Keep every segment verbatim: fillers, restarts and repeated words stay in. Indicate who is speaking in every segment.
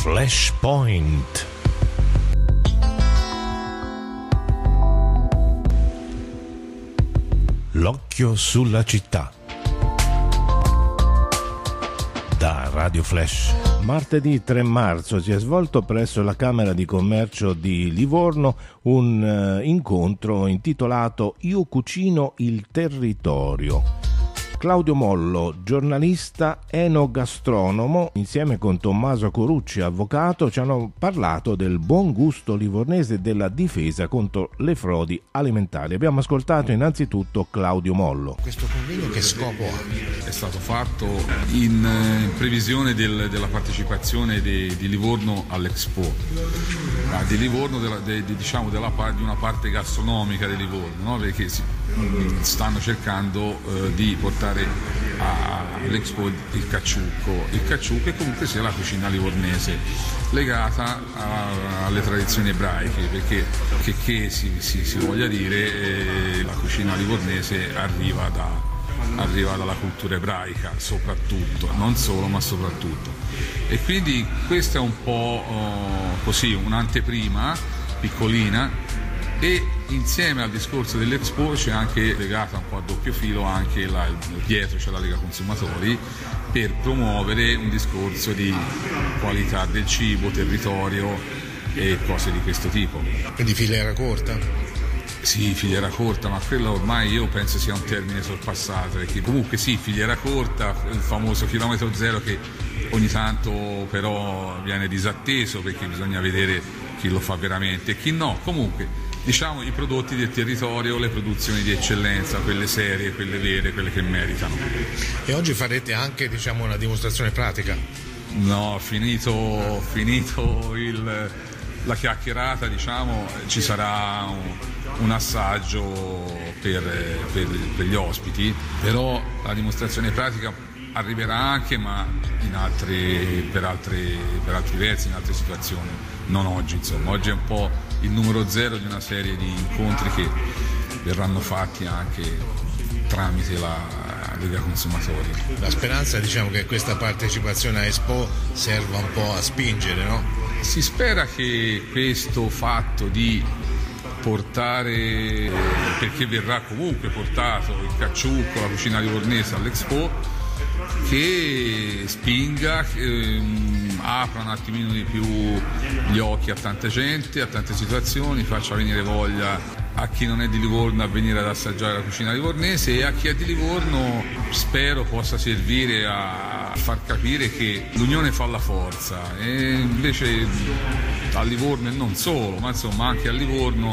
Speaker 1: Flashpoint. L'occhio sulla città. Da Radio Flash. Martedì tre marzo si è svolto presso la Camera di Commercio di Livorno un uh, incontro intitolato Io cucino il territorio. Claudio Mollo, giornalista enogastronomo, insieme con Tommaso Corucci, avvocato, ci hanno parlato del buon gusto livornese e della difesa contro le frodi alimentari. Abbiamo ascoltato innanzitutto Claudio Mollo.
Speaker 2: Questo convegno che scopo ha?
Speaker 3: È stato fatto in, in previsione del, della partecipazione di, di Livorno all'Expo, ma di Livorno, della, de, de, diciamo della, di una parte gastronomica di Livorno, no? Perché si, stanno cercando eh, di portare all'Expo il cacciucco, il cacciucco è comunque sia la cucina livornese legata a, alle tradizioni ebraiche, perché che, che si, si, si voglia dire eh, la cucina livornese arriva, da, arriva dalla cultura ebraica soprattutto, non solo ma soprattutto, e quindi questa è un po' oh, così un'anteprima piccolina. E insieme al discorso dell'Expo c'è anche legata un po' a doppio filo anche la, dietro c'è la Lega Consumatori, per promuovere un discorso di qualità del cibo, territorio e cose di questo tipo.
Speaker 2: Quindi filiera corta?
Speaker 3: Sì, filiera corta, ma quello ormai io penso sia un termine sorpassato, perché comunque sì, filiera corta, il famoso chilometro zero che ogni tanto però viene disatteso perché bisogna vedere chi lo fa veramente e chi no. Comunque diciamo i prodotti del territorio, le produzioni di eccellenza, quelle serie, quelle vere, quelle che meritano.
Speaker 2: E oggi farete anche diciamo una dimostrazione pratica?
Speaker 3: No, finito, finito il, la chiacchierata, diciamo, ci sarà un, un assaggio per, per, per gli ospiti, però la dimostrazione pratica arriverà anche, ma in altri, per, altri, per altri versi, in altre situazioni, non oggi insomma. Oggi è un po' il numero zero di una serie di incontri che verranno fatti anche tramite la Lega Consumatori.
Speaker 2: La speranza è diciamo che questa partecipazione a Expo serva un po' a spingere, no?
Speaker 3: Si spera che questo fatto di portare, perché verrà comunque portato il cacciucco, la cucina livornese all'Expo, che spinga, che, um, apra un attimino di più gli occhi a tanta gente, a tante situazioni, faccia venire voglia a chi non è di Livorno a venire ad assaggiare la cucina livornese, e a chi è di Livorno spero possa servire a far capire che l'unione fa la forza, e invece a Livorno e non solo, ma insomma anche a Livorno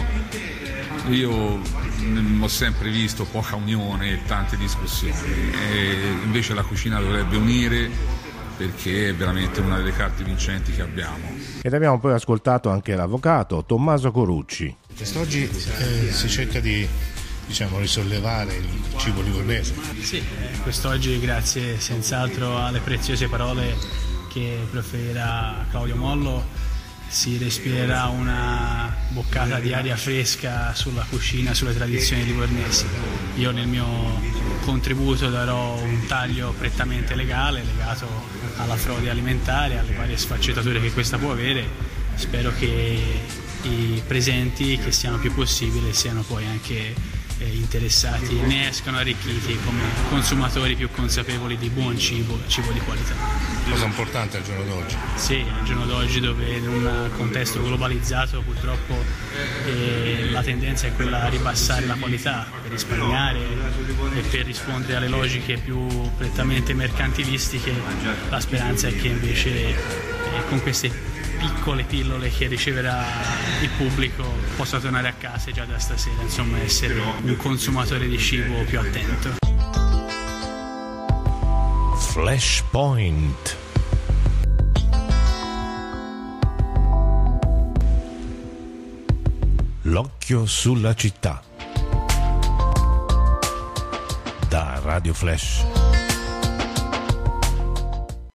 Speaker 3: io ho sempre visto poca unione e tante discussioni, e invece la cucina dovrebbe unire, perché è veramente una delle carte vincenti che abbiamo.
Speaker 1: Ed abbiamo poi ascoltato anche l'avvocato Tommaso Corucci.
Speaker 2: Quest'oggi eh, si cerca di diciamo risollevare il cibo livornese.
Speaker 4: Sì, eh, quest'oggi grazie senz'altro alle preziose parole che proferirà Claudio Mollo si respirerà una boccata di aria fresca sulla cucina, sulle tradizioni livornesi. Io nel mio contributo darò un taglio prettamente legale legato alla frode alimentare, alle varie sfaccettature che questa può avere. Spero che i presenti, che siano più possibile, siano poi anche eh, interessati, ne escano arricchiti come consumatori più consapevoli di buon cibo, cibo di qualità.
Speaker 2: Cosa importante al giorno d'oggi?
Speaker 4: Sì, al giorno d'oggi, dove in un contesto globalizzato purtroppo eh, la tendenza è quella a ribassare la qualità per risparmiare e per rispondere alle logiche più prettamente mercantilistiche. La speranza è che invece eh, con queste piccole pillole che riceverà il pubblico possa tornare a casa già da stasera, insomma essere un consumatore di cibo più attento.
Speaker 1: Flashpoint. L'occhio sulla città. Da Radio Flash.